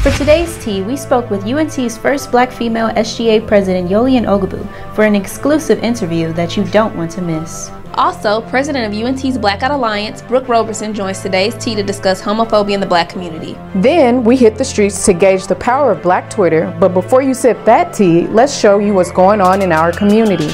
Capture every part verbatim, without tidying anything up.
For today's tea, we spoke with U N T's first black female S G A president, Yolian Oghobu, for an exclusive interview that you don't want to miss. Also, president of U N T's Blackout Alliance, Brooke Roberson, joins today's tea to discuss homophobia in the black community. Then we hit the streets to gauge the power of Black Twitter, but before you sip that tea, let's show you what's going on in our community.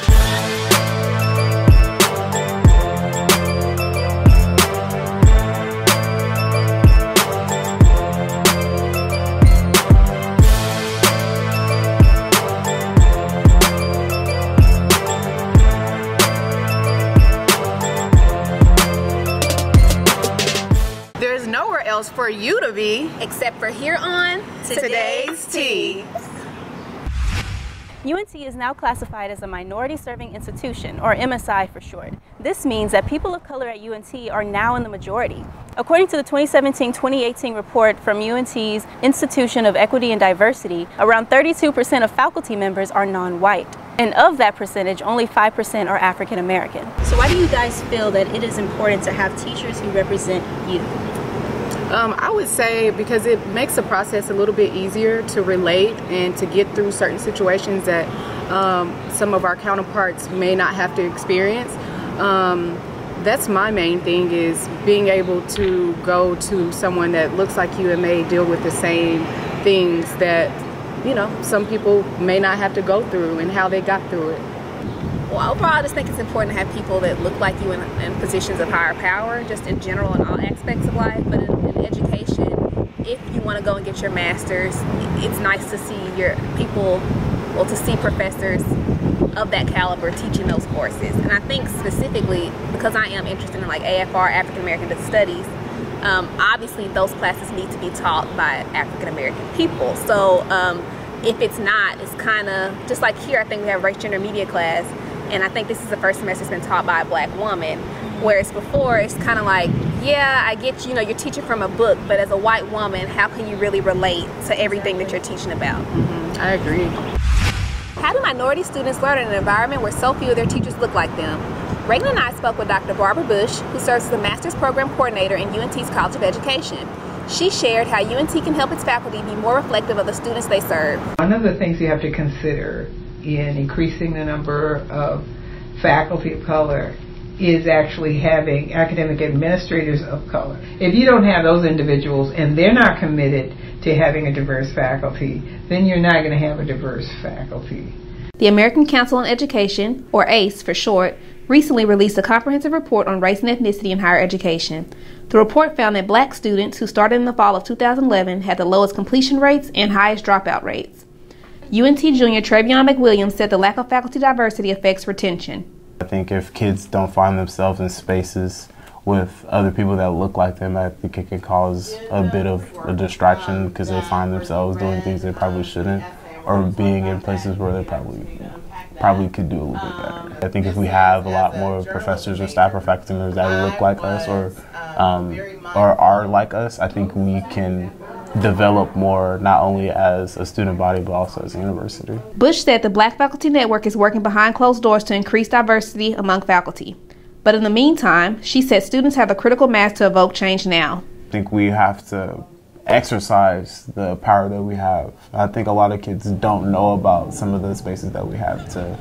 There's nowhere else for you to be except for here on Today's Tea. U N T is now classified as a minority serving institution, or M S I for short. This means that people of color at U N T are now in the majority. According to the twenty seventeen twenty eighteen report from U N T's Institution of Equity and Diversity, around thirty-two percent of faculty members are non-white. And of that percentage, only five percent are African American. So why do you guys feel that it is important to have teachers who represent you? Um, I would say because it makes the process a little bit easier to relate and to get through certain situations that um, some of our counterparts may not have to experience. Um, that's my main thing, is being able to go to someone that looks like you and may deal with the same things that, you know, some people may not have to go through and how they got through it. Well, overall, I just think it's important to have people that look like you in, in positions of higher power, just in general in all aspects of life. But in, in education, if you want to go and get your master's, it's nice to see your people, well, to see professors of that caliber teaching those courses. And I think specifically, because I am interested in like A F R, African American Studies, um, obviously those classes need to be taught by African American people. So um, if it's not, it's kind of, just like here, I think we have race, gender, media class. And I think this is the first semester it's been taught by a black woman, whereas before it's kind of like, yeah, I get you, you know, you're teaching from a book, but as a white woman, how can you really relate to everything that you're teaching about? Mm-hmm. I agree. How do minority students learn in an environment where so few of their teachers look like them? Reagan and I spoke with Doctor Barbara Bush, who serves as the Master's Program Coordinator in U N T's College of Education. She shared how U N T can help its faculty be more reflective of the students they serve. One of the things you have to consider in increasing the number of faculty of color is actually having academic administrators of color. If you don't have those individuals and they're not committed to having a diverse faculty, then you're not going to have a diverse faculty. The American Council on Education, or A C E for short, recently released a comprehensive report on race and ethnicity in higher education. The report found that black students who started in the fall of two thousand eleven had the lowest completion rates and highest dropout rates. U N T junior Travion McWilliams said the lack of faculty diversity affects retention. I think if kids don't find themselves in spaces with other people that look like them, I think it can cause a bit of a distraction because they find themselves doing things they probably shouldn't, or being in places where they probably probably could do a little bit better. I think if we have a lot more professors or staff or faculty members that look like us or um, or are like us, I think we can develop more, not only as a student body but also as a university. Bush said the Black Faculty Network is working behind closed doors to increase diversity among faculty. But in the meantime, she said students have the critical mass to evoke change now. I think we have to exercise the power that we have. I think a lot of kids don't know about some of the spaces that we have to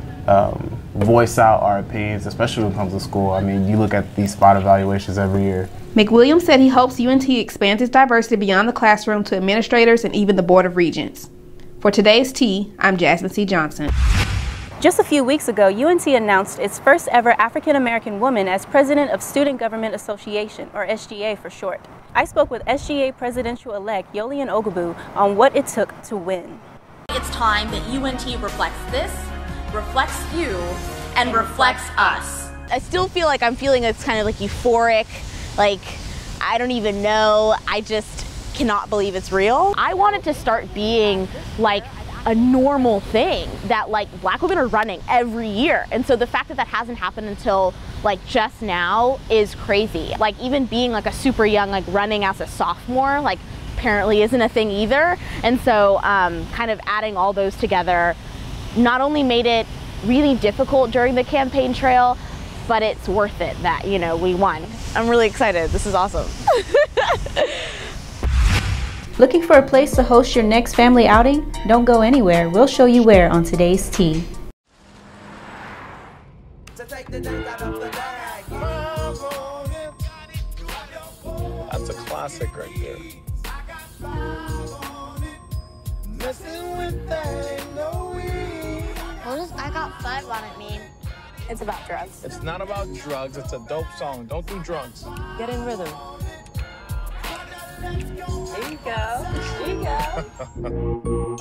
um, voice out our opinions, especially when it comes to school. I mean, you look at these spot evaluations every year. McWilliams said he hopes U N T expands its diversity beyond the classroom to administrators and even the Board of Regents. For today's tea, I'm Jasmine C. Johnson. Just a few weeks ago, U N T announced its first ever African American woman as president of Student Government Association, or S G A for short. I spoke with S G A Presidential-elect Yolian Oghobu on what it took to win. It's time that U N T reflects this, reflects you, and reflects us. I still feel like I'm feeling it's kind of like euphoric, like I don't even know, I just cannot believe it's real. I want it to start being like a normal thing that like black women are running every year, and so the fact that that hasn't happened until like just now is crazy. Like even being like a super young, like running as a sophomore, like apparently isn't a thing either. And so um, kind of adding all those together not only made it really difficult during the campaign trail, but it's worth it that, you know, we won. I'm really excited. This is awesome. Looking for a place to host your next family outing? Don't go anywhere. We'll show you where on today's Tea. That's a classic right there. What does I Got Five on it mean? It's about drugs. It's not about drugs. It's a dope song. Don't do drugs. Get in rhythm. There you go. There you go.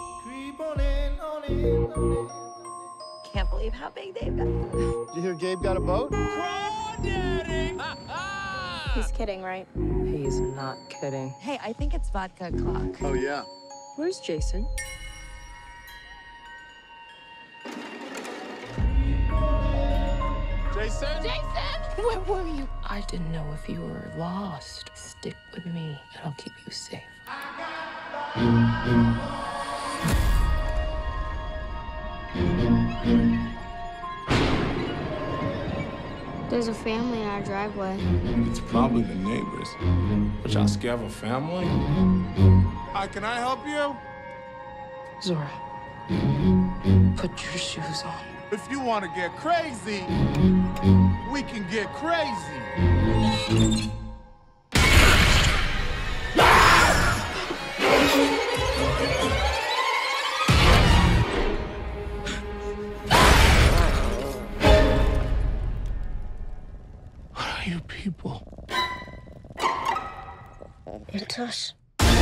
Can't believe how big Dave got. Did you hear Gabe got a boat? He's kidding, right? He's not kidding. Hey, I think it's vodka o'clock. Oh, yeah. Where's Jason? Jason? Jason! Where were you? I didn't know if you were lost. Stick with me, and I'll keep you safe. There's a family in our driveway. It's probably the neighbors. But y'all scared of a family? Hi, can I help you? Zora, put your shoes on. If you want to get crazy, we can get crazy. What are you people? It's us.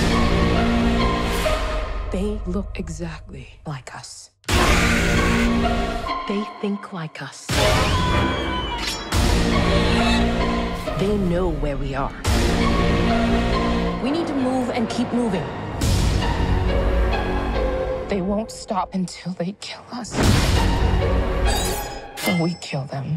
They look exactly like us. They think like us. They know where we are. We need to move and keep moving. They won't stop until they kill us. Or we kill them.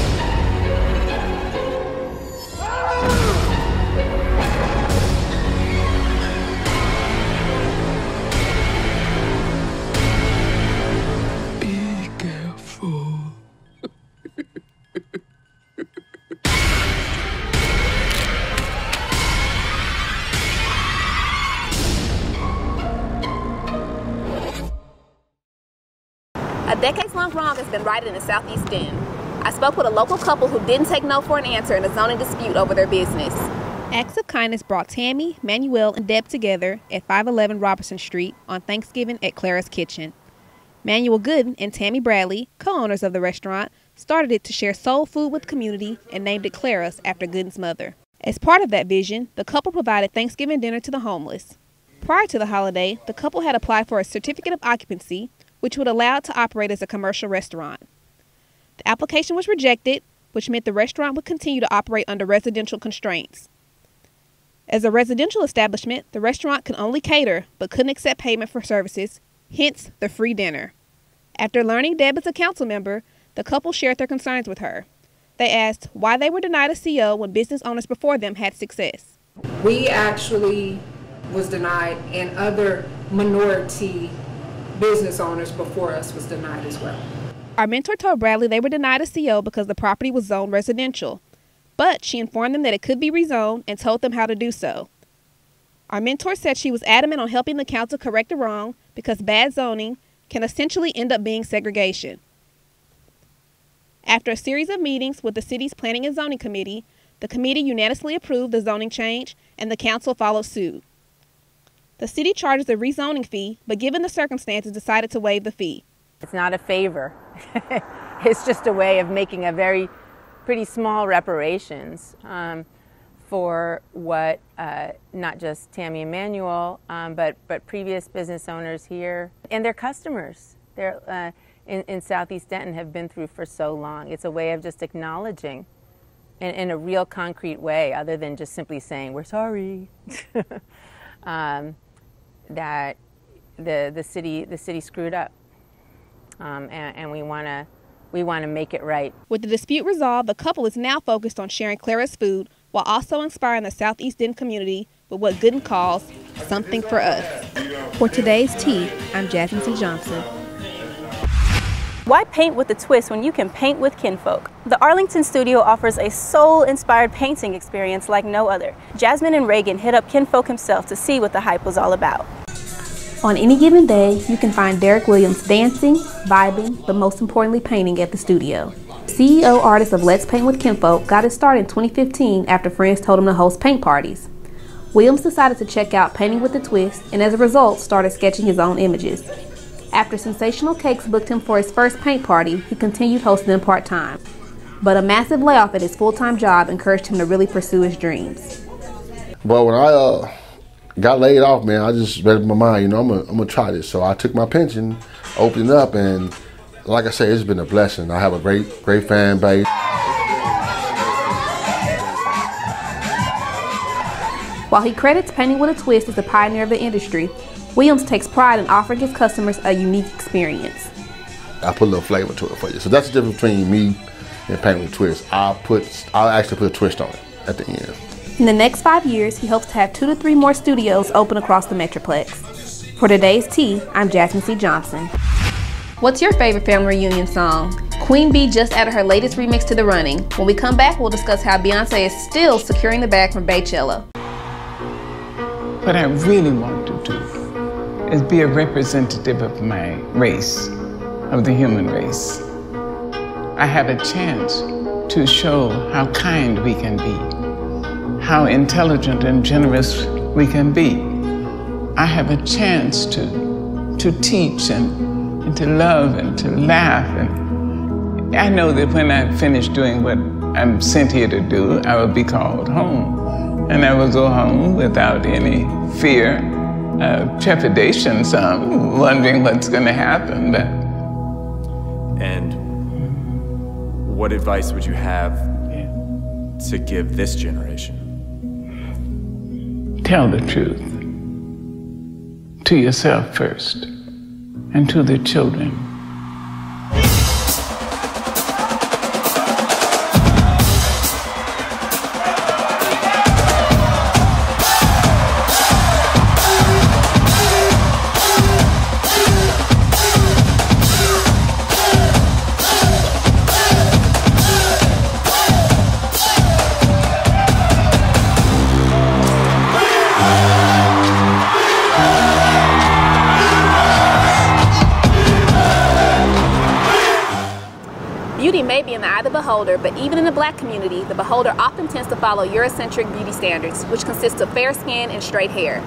Be careful. A decades-long wrong has been righted in the Southeast End. I spoke with a local couple who didn't take no for an answer in a zoning dispute over their business. Acts of kindness brought Tammy, Manuel, and Deb together at five eleven Robertson Street on Thanksgiving at Clara's Kitchen. Manuel Gooden and Tammy Bradley, co-owners of the restaurant, started it to share soul food with the community and named it Clara's after Gooden's mother. As part of that vision, the couple provided Thanksgiving dinner to the homeless. Prior to the holiday, the couple had applied for a certificate of occupancy, which would allow it to operate as a commercial restaurant. The application was rejected, which meant the restaurant would continue to operate under residential constraints. As a residential establishment, the restaurant could only cater but couldn't accept payment for services, hence the free dinner. After learning Deb is a council member, the couple shared their concerns with her. They asked why they were denied a C O when business owners before them had success. We actually was denied, and other minority business owners before us was denied as well. Our mentor told Bradley they were denied a C O because the property was zoned residential, but she informed them that it could be rezoned and told them how to do so. Our mentor said she was adamant on helping the council correct the wrong because bad zoning can essentially end up being segregation. After a series of meetings with the city's Planning and Zoning Committee, the committee unanimously approved the zoning change and the council followed suit. The city charges a rezoning fee, but given the circumstances, decided to waive the fee. It's not a favor. It's just a way of making a very pretty small reparations um, for what uh, not just Tammy and Manuel, um, but, but previous business owners here and their customers they're, uh, in, in Southeast Denton have been through for so long. It's a way of just acknowledging in, in a real concrete way, other than just simply saying, we're sorry. um, that the the city the city screwed up, um, and, and we want to we want to make it right. With the dispute resolved, the couple is now focused on sharing Clara's food while also inspiring the Southeast End community with what Gooden calls something for us. For today's Tea, I'm Jasmine C. Johnson. Why paint with a twist when you can paint with kinfolk? The Arlington studio offers a soul-inspired painting experience like no other. Jasmine and Reagan hit up Kinfolk himself to see what the hype was all about. On any given day, you can find Derek Williams dancing, vibing, but most importantly painting at the studio. C E O artist of Let's Paint with Kinfolk got his start in twenty fifteen after friends told him to host paint parties. Williams decided to check out Painting with a Twist and as a result started sketching his own images. After Sensational Cakes booked him for his first paint party, he continued hosting them part-time. But a massive layoff at his full-time job encouraged him to really pursue his dreams. Well, when I uh, got laid off, man, I just made up my mind, you know, I'm gonna, I'm gonna try this. So I took my pension, opened it up, and like I said, it's been a blessing. I have a great, great fan base. While he credits Painting with a Twist as a pioneer of the industry, Williams takes pride in offering his customers a unique experience. I put a little flavor to it for you. So that's the difference between me and Painting with a Twist. I'll put, I'll actually put a twist on it at the end. In the next five years, he hopes to have two to three more studios open across the Metroplex. For today's tea, I'm Jasmine C. Johnson. What's your favorite family reunion song? Queen Bee just added her latest remix to the running. When we come back, we'll discuss how Beyonce is still securing the bag from Beychella. What I really want to do is be a representative of my race, of the human race. I have a chance to show how kind we can be, how intelligent and generous we can be. I have a chance to, to teach and, and to love and to laugh. And I know that when I finish doing what I'm sent here to do, I will be called home. And I will go home without any fear, uh, trepidation, some, wondering what's going to happen. But. And what advice would you have yeah. to give this generation? Tell the truth. To yourself first, and to the children. Beauty may be in the eye of the beholder, but even in the black community, the beholder often tends to follow Eurocentric beauty standards, which consist of fair skin and straight hair.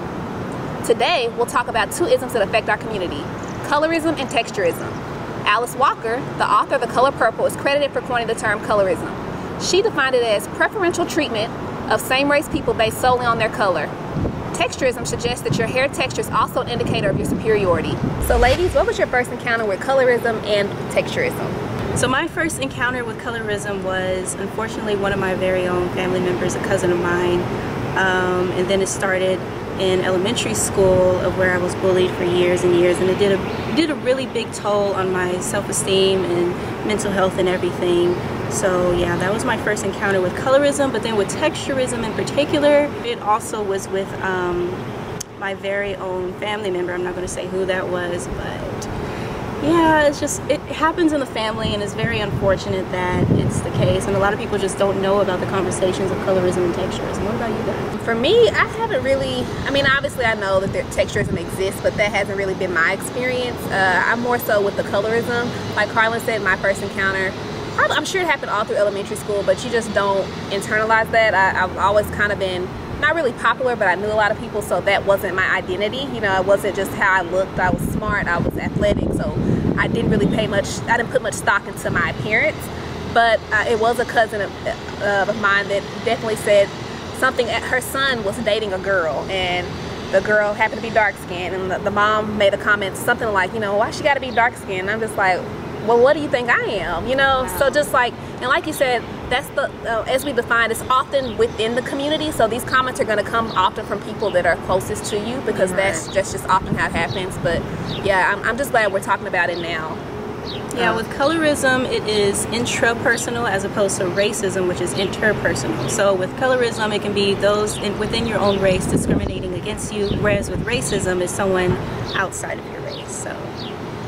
Today, we'll talk about two isms that affect our community, colorism and texturism. Alice Walker, the author of The Color Purple, is credited for coining the term colorism. She defined it as preferential treatment of same-race people based solely on their color. Texturism suggests that your hair texture is also an indicator of your superiority. So ladies, what was your first encounter with colorism and texturism? So my first encounter with colorism was unfortunately one of my very own family members, a cousin of mine, um, and then it started in elementary school, of where I was bullied for years and years, and it did a did a really big toll on my self-esteem and mental health and everything. So yeah, that was my first encounter with colorism. But then with texturism in particular, it also was with um, my very own family member. I'm not going to say who that was, but yeah, it's just, it happens in the family, and it's very unfortunate that it's the case, and a lot of people just don't know about the conversations of colorism and texturism. What about you guys? For me, I haven't really, I mean, obviously I know that there, texturism exists, but that hasn't really been my experience. Uh, I'm more so with the colorism. Like Carlin said, my first encounter, I'm sure it happened all through elementary school, but you just don't internalize that. I, I've always kind of been not really popular, but I knew a lot of people, so that wasn't my identity. You know, it wasn't just how I looked. I was smart, I was athletic, so I didn't really pay much, I didn't put much stock into my appearance. But uh, it was a cousin of, uh, of mine that definitely said something. Her son was dating a girl, and the girl happened to be dark skinned, and the, the mom made a comment, something like, you know, why she gotta be dark skinned? And I'm just like, well, what do you think I am? You know, wow. So just like, and like you said, that's the, uh, as we defined, it's often within the community. So these comments are gonna come often from people that are closest to you, because right. that's, that's just often how it happens. But yeah, I'm, I'm just glad we're talking about it now. Yeah, with colorism, it is intrapersonal as opposed to racism, which is interpersonal. So with colorism, it can be those in, within your own race discriminating against you, whereas with racism, it's someone outside of your race. So, yeah.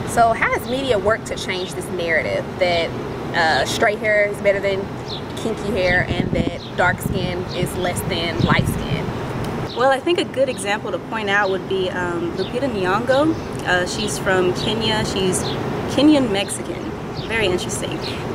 So how has media worked to change this narrative that uh, straight hair is better than kinky hair and that dark skin is less than light skin? Well, I think a good example to point out would be um, Lupita Nyong'o. Uh, she's from Kenya. She's Kenyan Mexican. Very interesting.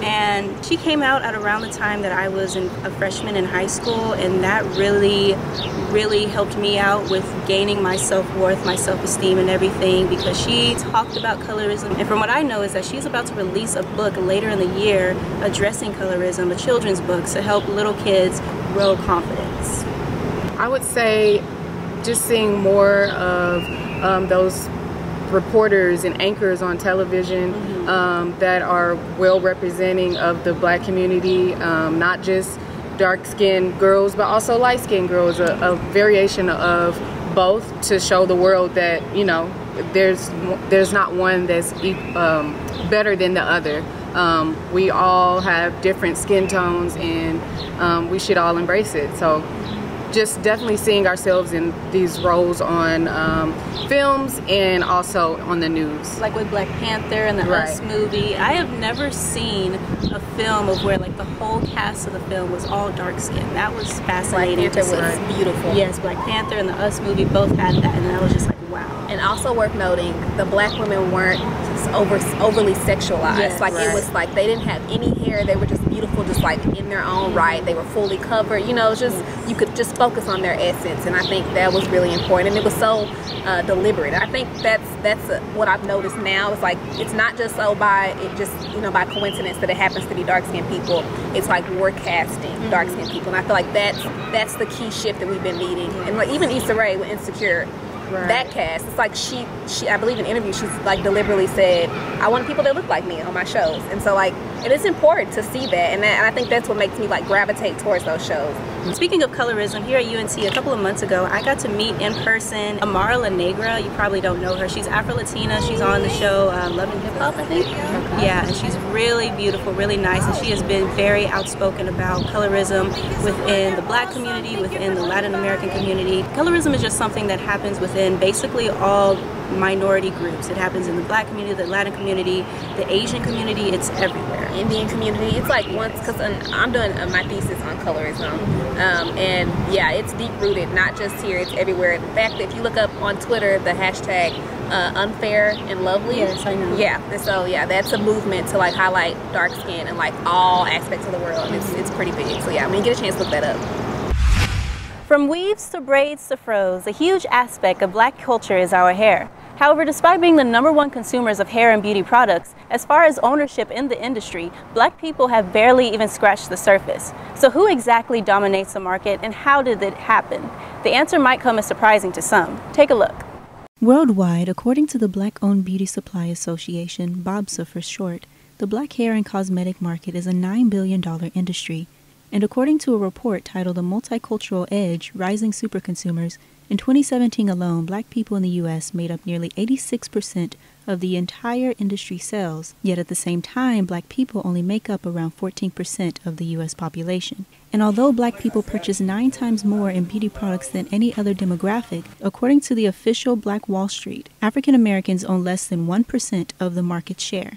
And she came out at around the time that I was in, a freshman in high school, and that really, really helped me out with gaining my self-worth, my self-esteem and everything, because she talked about colorism. And from what I know is that she's about to release a book later in the year addressing colorism, a children's book, to help little kids grow confidence. I would say just seeing more of um, those reporters and anchors on television mm-hmm. um, that are well representing of the black community, um, not just dark-skinned girls, but also light-skinned girls, a, a variation of both, to show the world that, you know, there's there's not one that's um, better than the other. Um, we all have different skin tones, and um, we should all embrace it. So just definitely seeing ourselves in these roles on um, films and also on the news. Like with Black Panther and the right. Us movie, I have never seen a film of where like the whole cast of the film was all dark skinned. That was fascinating. Black Panther was see. beautiful. Yes, Black Panther and the Us movie both had that, and I was just like, wow. And also worth noting, the black women weren't over overly sexualized. Yes, like right. it was like they didn't have any hair. They were just beautiful, just like in their own right. They were fully covered. You know, just yes. you could just focus on their essence, and I think that was really important. And it was so uh, deliberate. I think that's that's uh, what I've noticed now. It's like it's not just so by it just you know by coincidence that it happens to be dark skinned people. It's like we're casting mm-hmm. dark skinned people, and I feel like that's that's the key shift that we've been needing. And like even Issa Rae with Insecure. Right. That cast, it's like she, she, I believe in interviews, she's like deliberately said, I want people that look like me on my shows. And so like, it is important to see that. And, that, and I think that's what makes me like gravitate towards those shows. Speaking of colorism, here at U N T a couple of months ago, I got to meet in person Amara La Negra. You probably don't know her. She's Afro-Latina. She's on the show uh, Love and Hip Hop, I think. Okay. Yeah, and she's really beautiful, really nice, and she has been very outspoken about colorism within the black community, within the Latin American community. Colorism is just something that happens within basically all minority groups. It happens in the black community, the Latin community, the Asian community. It's everywhere. Indian community. It's like once, because I'm doing my thesis on colorism, um, and yeah, it's deep rooted, not just here, it's everywhere. In fact, if you look up on Twitter the hashtag uh, unfair and lovely, yes, I know. Yeah, and so yeah, that's a movement to like highlight dark skin and like all aspects of the world. It's it's pretty big. So yeah, when you get a chance, look that up. From weaves to braids to fros, a huge aspect of black culture is our hair. However, despite being the number one consumers of hair and beauty products, as far as ownership in the industry, black people have barely even scratched the surface. So who exactly dominates the market, and how did it happen? The answer might come as surprising to some. Take a look. Worldwide, according to the Black-Owned Beauty Supply Association, B O B S A for short, the black hair and cosmetic market is a nine billion dollar industry. And according to a report titled The Multicultural Edge, Rising Superconsumers, in twenty seventeen alone, black people in the U S made up nearly eighty-six percent of the entire industry sales. Yet at the same time, black people only make up around fourteen percent of the U S population. And although black people purchase nine times more in beauty products than any other demographic, according to the official Black Wall Street, African Americans own less than one percent of the market share.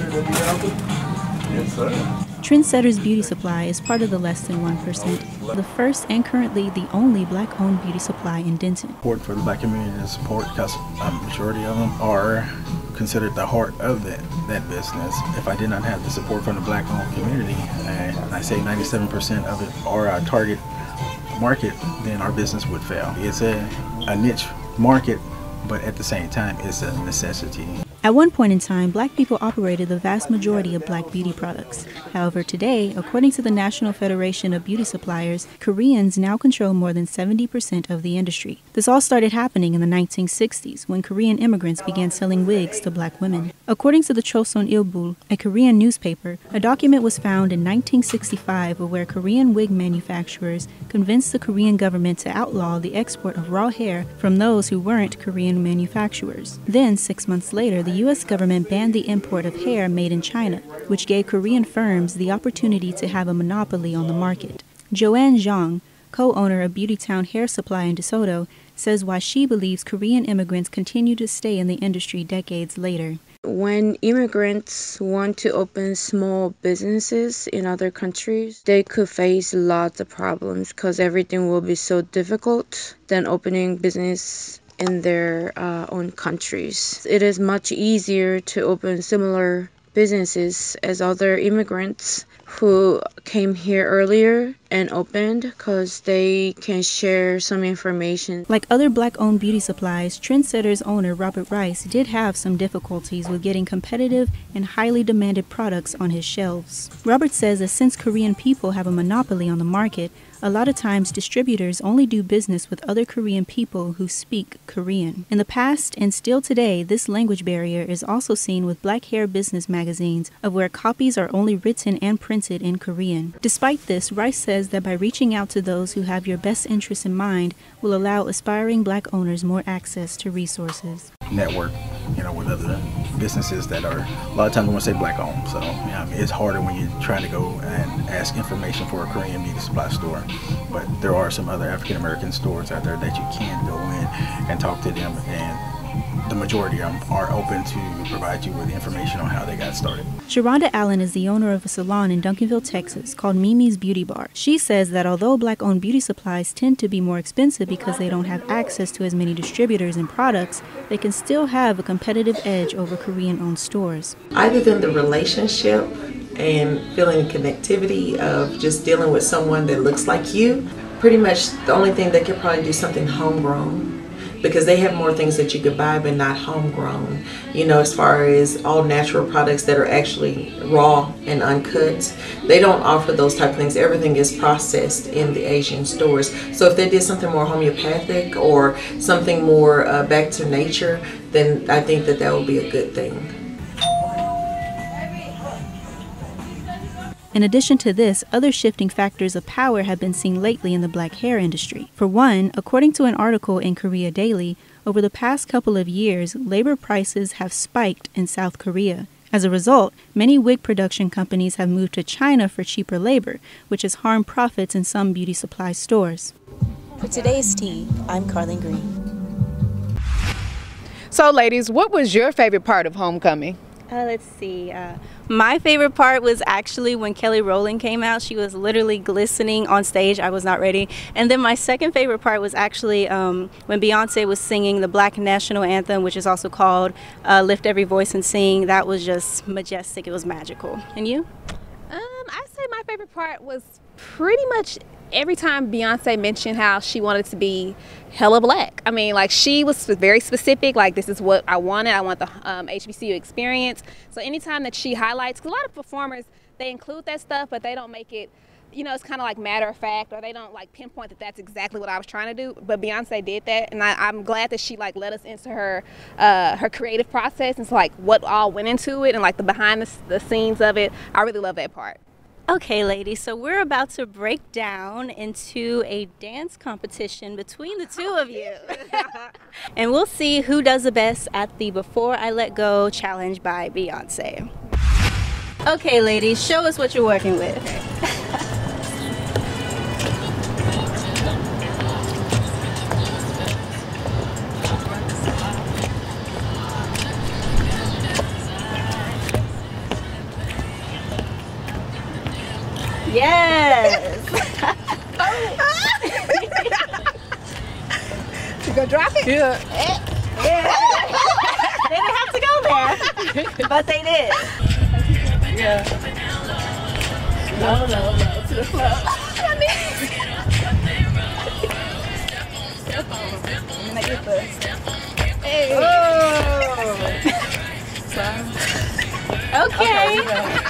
Yes, sir. Trendsetters Beauty Supply is part of the less than one percent, the first and currently the only black-owned beauty supply in Denton. Support for the black community and support because a majority of them are considered the heart of that, that business. If I did not have the support from the black-owned community, and I say ninety-seven percent of it are our target market, then our business would fail. It's a, a niche market, but at the same time, it's a necessity. At one point in time, black people operated the vast majority of black beauty products. However, today, according to the National Federation of Beauty Suppliers, Koreans now control more than seventy percent of the industry. This all started happening in the nineteen sixties when Korean immigrants began selling wigs to black women. According to the Chosun Ilbo, a Korean newspaper, a document was found in nineteen sixty-five where Korean wig manufacturers convinced the Korean government to outlaw the export of raw hair from those who weren't Korean manufacturers. Then, six months later, the U S government banned the import of hair made in China, which gave Korean firms the opportunity to have a monopoly on the market. Joanne Zhang, co-owner of Beauty Town Hair Supply in DeSoto, says why she believes Korean immigrants continue to stay in the industry decades later. When immigrants want to open small businesses in other countries, they could face lots of problems because everything will be so difficult than opening business in their uh, own countries. It is much easier to open similar businesses as other immigrants who came here earlier and opened because they can share some information. Like other black-owned beauty supplies, Trendsetter's owner Robert Rice did have some difficulties with getting competitive and highly demanded products on his shelves. Robert says that since Korean people have a monopoly on the market, a lot of times distributors only do business with other Korean people who speak Korean. In the past and still today, this language barrier is also seen with black hair business magazines, of where copies are only written and printed in Korean. Despite this, Rice says that by reaching out to those who have your best interests in mind will allow aspiring black owners more access to resources. Network, you know, with other businesses that are, a lot of times we want to say black owned, so yeah, I mean, it's harder when you're trying to go and ask information for a Korean beauty supply store. But there are some other African American stores out there that you can go in and talk to them, and the majority of them are open to provide you with information on how they got started. Sharonda Allen is the owner of a salon in Duncanville, Texas called Mimi's Beauty Bar. She says that although black-owned beauty supplies tend to be more expensive because they don't have access to as many distributors and products, they can still have a competitive edge over Korean-owned stores. Other than the relationship and feeling connectivity of just dealing with someone that looks like you, pretty much the only thing they could probably do something homegrown, because they have more things that you could buy but not homegrown, you know, as far as all natural products that are actually raw and uncut. They don't offer those type of things. Everything is processed in the Asian stores. So if they did something more homeopathic or something more uh, back to nature, then I think that that would be a good thing. In addition to this, other shifting factors of power have been seen lately in the black hair industry. For one, according to an article in Korea Daily, over the past couple of years, labor prices have spiked in South Korea. As a result, many wig production companies have moved to China for cheaper labor, which has harmed profits in some beauty supply stores. For today's tea, I'm Carlin Green. So ladies, what was your favorite part of homecoming? Uh, let's see. Uh, my favorite part was actually when Kelly Rowland came out. She was literally glistening on stage. I was not ready. And then my second favorite part was actually um, when Beyonce was singing the Black National Anthem, which is also called uh, Lift Every Voice and Sing. That was just majestic. It was magical. And you? Um, I'd say my favorite part was pretty much every time Beyonce mentioned how she wanted to be hella black. I mean, like, she was very specific, like, this is what I wanted. I want the um, H B C U experience. So anytime that she highlights, 'cause a lot of performers, they include that stuff, but they don't make it, you know, it's kind of like matter of fact, or they don't like pinpoint that that's exactly what I was trying to do. But Beyonce did that, and I, I'm glad that she like let us into her uh, her creative process and so, like, what all went into it and like the behind the, the scenes of it. I really love that part. Okay, ladies, so we're about to break down into a dance competition between the two of you. And we'll see who does the best at the Before I Let Go challenge by Beyonce. Okay, ladies, show us what you're working with. Yes! You gonna drop it? Yeah. Yeah. They didn't have to go there, but they did. Yeah. No, no, no, to the floor. Hey. Oh. Okay.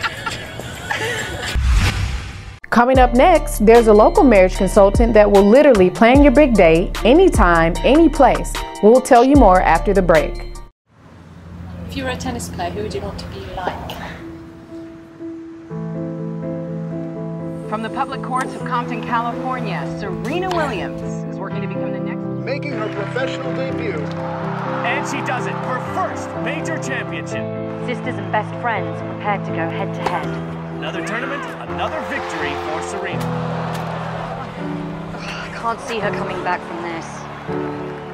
Coming up next, there's a local marriage consultant that will literally plan your big day, anytime, any place. We'll tell you more after the break. If you were a tennis player, who would you want to be like? From the public courts of Compton, California, Serena Williams is working to become the next... Making her professional debut. And she does it, her first major championship. Sisters and best friends prepared to go head to head. Another tournament, another victory for Serena. I can't see her coming back from this.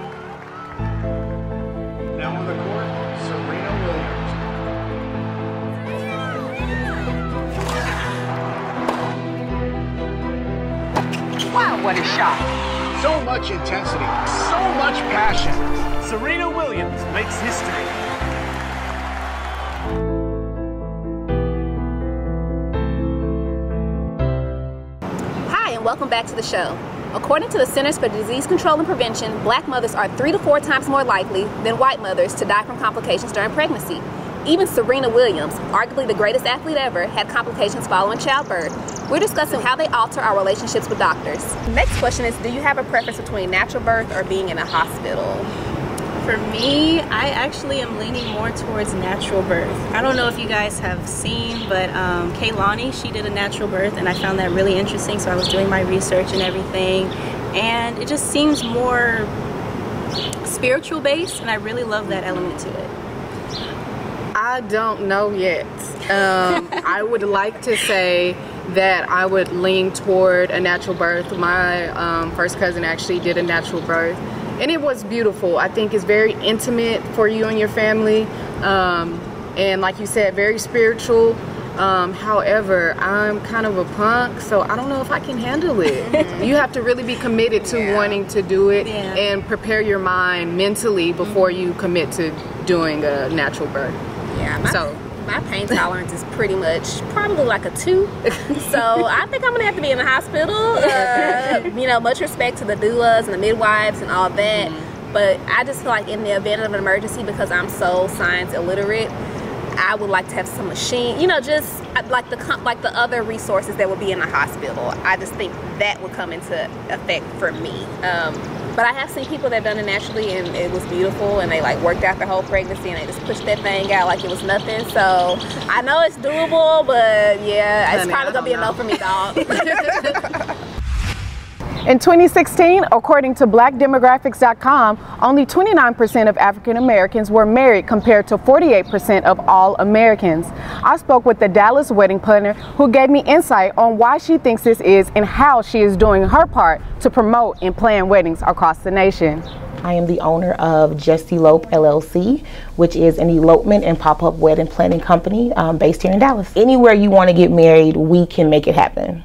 like a shot. So much intensity, so much passion. Serena Williams makes history. Hi, and welcome back to the show. According to the Centers for Disease Control and Prevention, black mothers are three to four times more likely than white mothers to die from complications during pregnancy. Even Serena Williams, arguably the greatest athlete ever, had complications following childbirth. We're discussing how they alter our relationships with doctors. Next question is, do you have a preference between natural birth or being in a hospital? For me, I actually am leaning more towards natural birth. I don't know if you guys have seen, but um, Kehlani, she did a natural birth, and I found that really interesting, so I was doing my research and everything, and it just seems more spiritual based, and I really love that element to it. I don't know yet. Um, I would like to say that I would lean toward a natural birth. My um, first cousin actually did a natural birth, and it was beautiful. I think it's very intimate for you and your family, um, and like you said, very spiritual. Um, however, I'm kind of a punk, so I don't know if I can handle it. You have to really be committed to yeah. wanting to do it yeah. and prepare your mind mentally before mm-hmm. you commit to doing a natural birth. Yeah, my, so my pain tolerance is pretty much probably like a two. So I think I'm gonna have to be in the hospital. Uh, you know, much respect to the doulas and the midwives and all that. Mm-hmm. But I just feel like in the event of an emergency, because I'm so science illiterate, I would like to have some machine, you know, just like the like the other resources that would be in the hospital. I just think that would come into effect for me. Um, but I have seen people that have done it naturally, and it was beautiful, and they like worked out their whole pregnancy, and they just pushed that thing out like it was nothing. So I know it's doable, but yeah, it's Honey, probably gonna be a no for me, dog. In twenty sixteen, according to black demographics dot com, only twenty-nine percent of African Americans were married compared to forty-eight percent of all Americans. I spoke with the Dallas wedding planner who gave me insight on why she thinks this is and how she is doing her part to promote and plan weddings across the nation. I am the owner of Just Elope L L C, which is an elopement and pop-up wedding planning company um, based here in Dallas. Anywhere you want to get married, we can make it happen.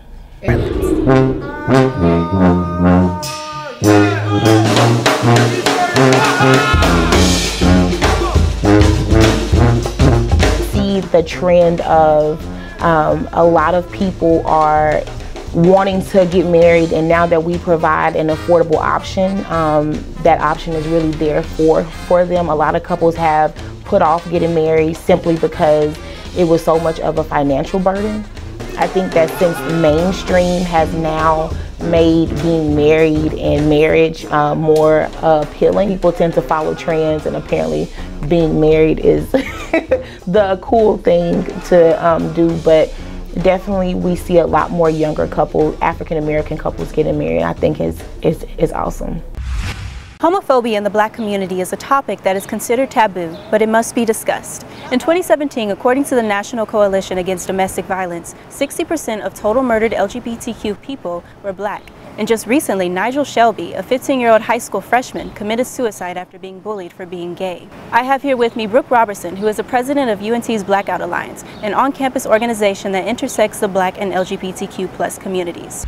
See the trend of um, a lot of people are wanting to get married, and now that we provide an affordable option, um, that option is really there for for them. A lot of couples have put off getting married simply because it was so much of a financial burden. I think that since mainstream has now made being married and marriage uh, more uh, appealing, people tend to follow trends, and apparently being married is the cool thing to um, do. But definitely we see a lot more younger couples, African American couples getting married. I think is is is awesome. Homophobia in the black community is a topic that is considered taboo, but it must be discussed. In twenty seventeen, according to the National Coalition Against Domestic Violence, sixty percent of total murdered L G B T Q people were black. And just recently, Nigel Shelby, a fifteen-year-old high school freshman, committed suicide after being bullied for being gay. I have here with me Brooke Robertson, who is the president of U N T's Blackout Alliance, an on-campus organization that intersects the black and L G B T Q plus communities.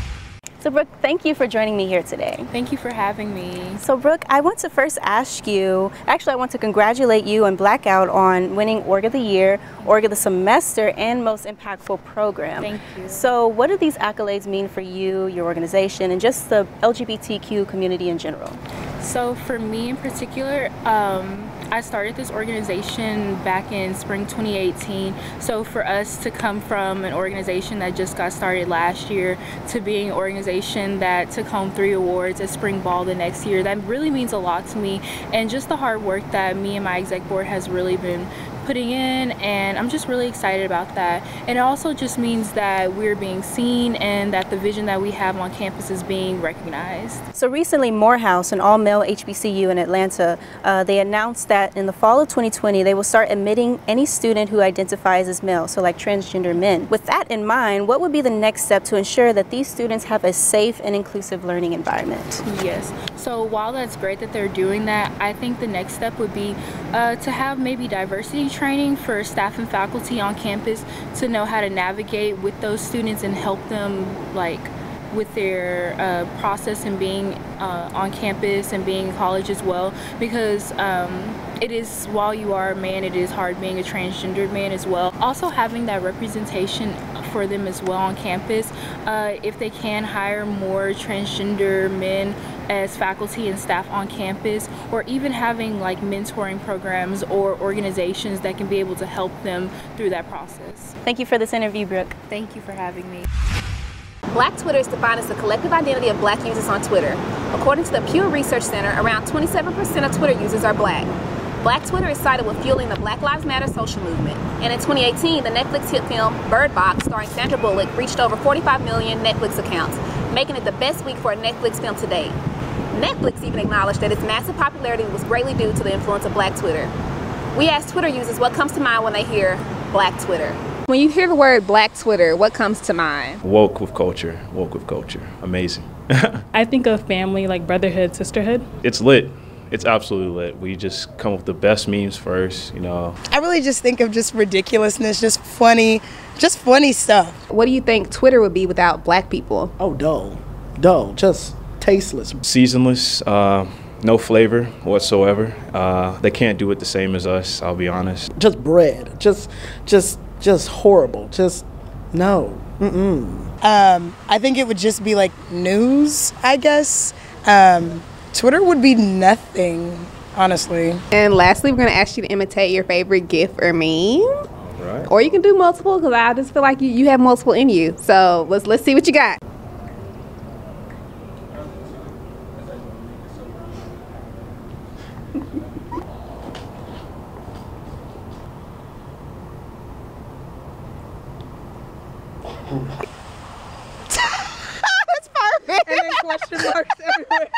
So Brooke, thank you for joining me here today. Thank you for having me. So Brooke, I want to first ask you, actually I want to congratulate you and Blackout on winning Org of the Year, Org of the Semester, and Most Impactful Program. Thank you. So what do these accolades mean for you, your organization, and just the L G B T Q community in general? So for me in particular, um, I started this organization back in spring twenty eighteen. So for us to come from an organization that just got started last year to being an organization that took home three awards at Spring Ball the next year, that really means a lot to me. And just the hard work that me and my exec board has really been putting in, and I'm just really excited about that. And it also just means that we're being seen and that the vision that we have on campus is being recognized. So recently Morehouse, an all-male H B C U in Atlanta, uh, they announced that in the fall of twenty twenty they will start admitting any student who identifies as male, so like transgender men. With that in mind, what would be the next step to ensure that these students have a safe and inclusive learning environment? Yes, so while that's great that they're doing that, I think the next step would be uh, to have maybe diversity training for staff and faculty on campus to know how to navigate with those students and help them like with their uh, process and being uh, on campus and being in college as well, because um, it is, while you are a man, it is hard being a transgendered man as well. Also having that representation for them as well on campus. Uh, if they can hire more transgender men as faculty and staff on campus, or even having like mentoring programs or organizations that can be able to help them through that process. Thank you for this interview, Brooke. Thank you for having me. Black Twitter is defined as the collective identity of Black users on Twitter. According to the Pew Research Center, around twenty-seven percent of Twitter users are Black. Black Twitter is cited with fueling the Black Lives Matter social movement. And in twenty eighteen, the Netflix hit film Bird Box, starring Sandra Bullock, reached over forty-five million Netflix accounts, making it the best week for a Netflix film to date. Netflix even acknowledged that its massive popularity was greatly due to the influence of Black Twitter. We asked Twitter users what comes to mind when they hear Black Twitter. When you hear the word Black Twitter, what comes to mind? Woke with culture, woke with culture, amazing. I think of family, like brotherhood, sisterhood. It's lit. It's absolutely lit. We just come up with the best memes first, you know. I really just think of just ridiculousness, just funny, just funny stuff. What do you think Twitter would be without Black people? Oh, dull. Dull. Just tasteless. Seasonless, uh, no flavor whatsoever. Uh, they can't do it the same as us, I'll be honest. Just bread. Just, just, just horrible. Just, no. Mm-mm. Um, I think it would just be like news, I guess. Um, Twitter would be nothing, honestly. And lastly, we're going to ask you to imitate your favorite GIF or meme. All right. Or you can do multiple, because I just feel like you, you have multiple in you. So let's let's see what you got. That's perfect. And then question marks everywhere.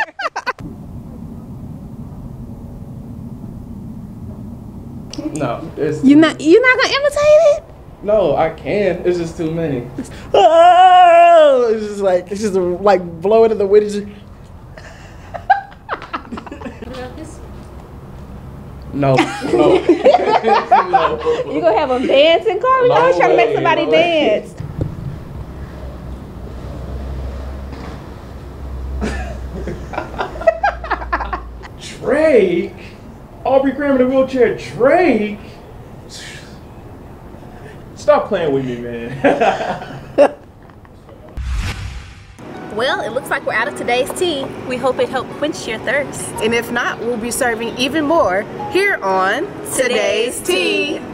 No, it's You not you not gonna imitate it? No, I can. It's just too many. Oh, it's just like it's just like blowing in the wind. Just... No, no. no. You gonna have them dancing, Carly? No I was trying to make way, somebody no way. dance. Drake? Aubrey Graham in a wheelchair. Drake? Stop playing with me, man. Well, it looks like we're out of today's tea. We hope it helped quench your thirst. And if not, we'll be serving even more here on Today's Tea.